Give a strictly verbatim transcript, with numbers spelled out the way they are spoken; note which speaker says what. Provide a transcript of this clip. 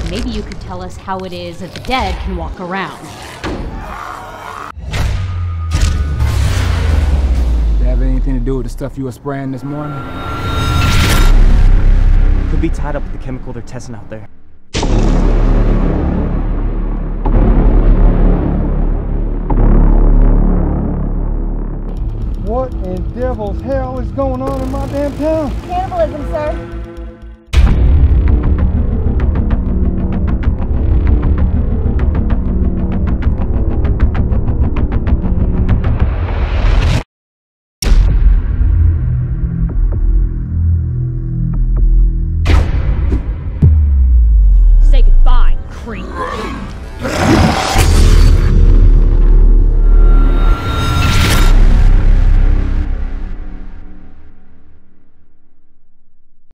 Speaker 1: maybe you could tell us how it is that the dead can walk around.
Speaker 2: Did it have anything to do with the stuff you were spraying this morning?
Speaker 3: Could be tied up with the chemical they're testing out there.
Speaker 4: What in devil's hell is going on in my damn town?
Speaker 5: Cannibalism, sir.